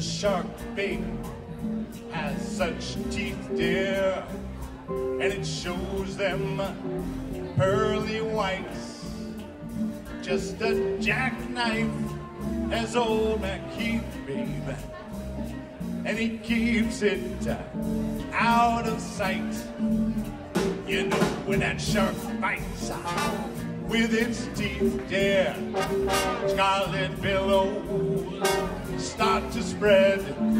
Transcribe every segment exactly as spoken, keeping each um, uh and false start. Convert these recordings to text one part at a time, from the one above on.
shark bait has such teeth, dear, and it shows them pearly whites. Just a jackknife as old MacHeath, babe, and he keeps it uh, out of sight. You know when that shark bites uh, with its teeth, dear, scarlet billows start to spread.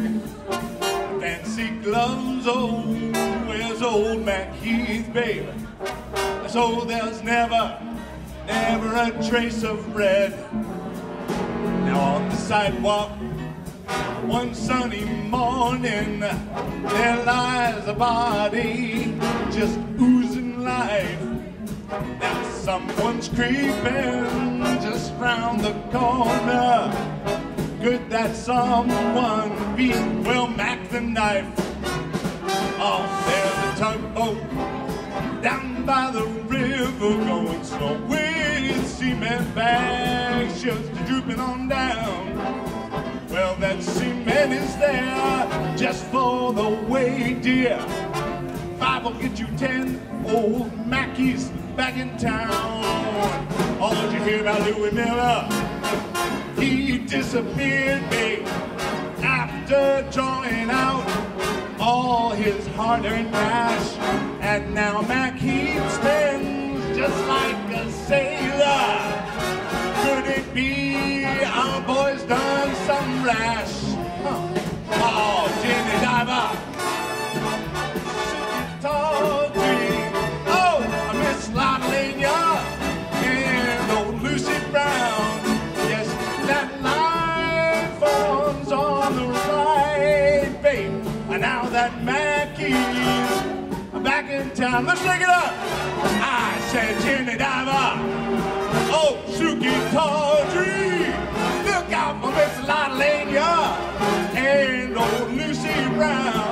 Fancy gloves, oh, where's old MacHeath, baby? So there's never, never a trace of red. Now on the sidewalk, one sunny morning, there lies a body just oozing life. Now someone's creeping just round the corner. Could that someone be, well, Mac the Knife? Oh, there's a tugboat down by the river going slow with cement bags just drooping on down. Well, that cement is there just for the way, dear. Five will get you ten, old Mackie's back in town. Oh, did you hear about Louis Miller? He disappeared, babe, after drawing out all his hard-earned cash. And now MacHeath spends just like a sailor. Could it be our boy's done some rash? Huh. Oh, Jenny Diver, tall dream. Oh, Miss Lotlania and old Lucy Brown. Yes, that line forms on the right, babe. And now that MacHeath's back in town. Let's take it up. I said Jenny Diver, oh, Suki Tawdry, look out for Miss Lotlania and old Lucy Brown.